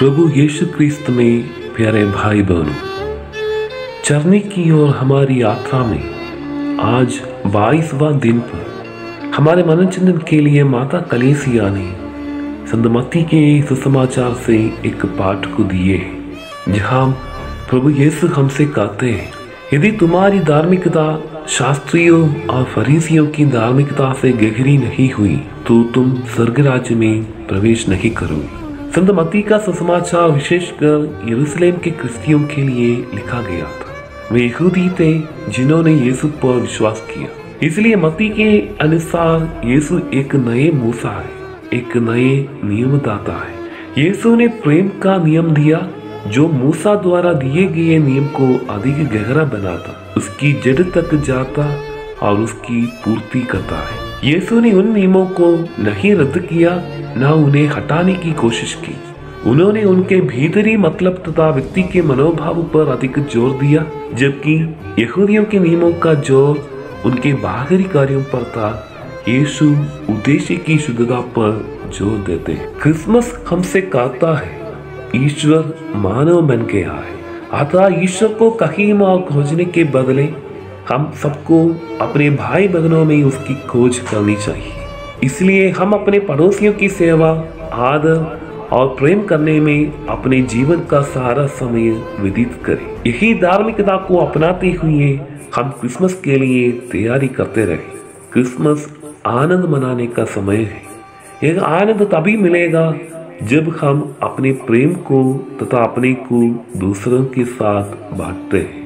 प्रभु यीशु क्रिस्त में प्यारे भाई बहनों, चरने की और हमारी यात्रा में आज 22वां दिन पर हमारे मनोरंजन के लिए माता कलीसिया ने संत मत्ती के सुसमाचार से एक पाठ को दिए हैं, जहां प्रभु यीशु हमसे कहते हैं, यदि तुम्हारी धार्मिकता शास्त्रियों और फरीसियों की धार्मिकता से गहरी नहीं हुई तो तुम स्वर्ग राज्य में प्रवेश नहीं करोगे। संत मत्ती का सुसमाचार विशेषकर यरूशलेम के क्रिस्तियों के लिए लिखा गया था। वे यहूदी थे जिन्होंने यीशु पर विश्वास किया। इसलिए मत्ती के अनुसार यीशु एक नए मूसा है, एक नए नियमदाता है। यीशु ने प्रेम का नियम दिया जो मूसा द्वारा दिए गए नियम को अधिक गहरा बनाता, उसकी जड़ तक जाता और उसकी पूर्ति करता है। यीशु ने उन नियमों को नहीं रद्द किया, न उन्हें हटाने की कोशिश की। उन्होंने उनके भीतरी मतलब तथा व्यक्ति के मनोभाव पर अधिक जोर दिया, जबकि यहूदियों के नियमों का जोर उनके बाहरी कार्यों पर था। यीशु उद्देश्य की शुद्धता पर जोर देते हैं। क्रिसमस हमसे कहता है, ईश्वर मानव बन गया है। अतः ईश्वर को कहीं और खोजने के बदले हम सबको अपने भाई बहनों में उसकी खोज करनी चाहिए। इसलिए हम अपने पड़ोसियों की सेवा, आदर और प्रेम करने में अपने जीवन का सारा समय व्यतीत करें। यही धार्मिकता को अपनाते हुए हम क्रिसमस के लिए तैयारी करते रहें। क्रिसमस आनंद मनाने का समय है। यह आनंद तभी मिलेगा जब हम अपने प्रेम को तथा अपने को दूसरों के साथ बांटते हैं।